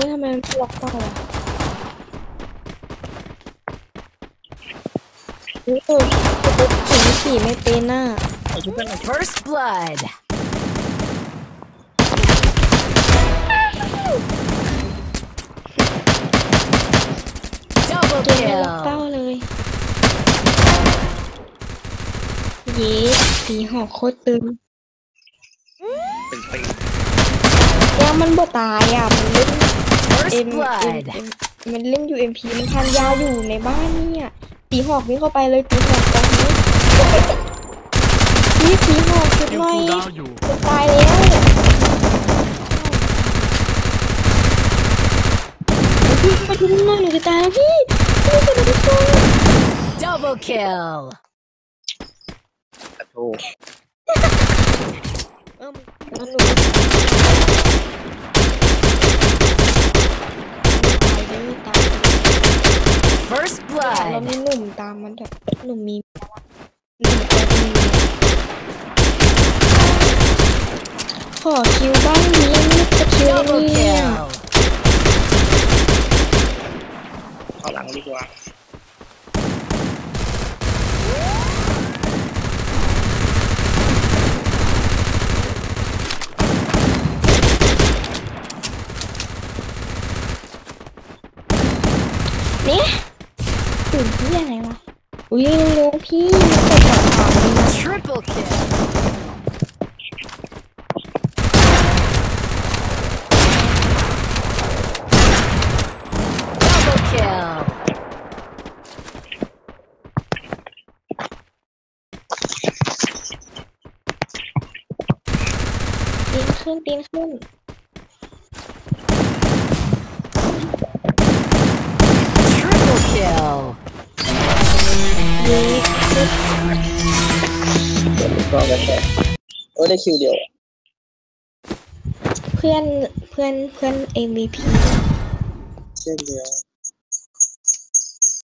ทำไมมันล็อกเป้าอ่ะขี่ไม่เป็นน่ะ First blood. Double เกมไม่ล็อก kill. เป้าเลยเย้สีหอกโคตรตึงเป็นปีแล้วมันบ่ตายอ่ะมันเล่น First blood. มันเล่น UMP มันทานยาอยู่ในบ้านเนี่ยตีหอกวิ่งเข้าไปเลยตีหอกตรงนี้นี่ตีหอกจุดยังหน่อยคูลดาวน์อยู่จะตายแล้วพี่มาดูหน่อยหนูจะตายแล้วพี่พี่จะมาดูช่วย Double kill. กระโถแล้วหนูตาย First แล้ว blood. มีหนุ่มตามมันแบบหนุ่มมีหนุ่มตัวดีขอคิวบ้างดีไม่จะคิว Double เนี่ย kill. เอาหลังดีกว่าเนี่ยตื่นที่อะไรวะอุ้ยเร็วๆพี่กดแบบถามเลยนะ Triple kill. Double kill. ตีนขึ้นตีนขึ้น Triple kill. เย้ก็กันแต่ได้คิวเดียวเพื่อน MVP เช่นเดียว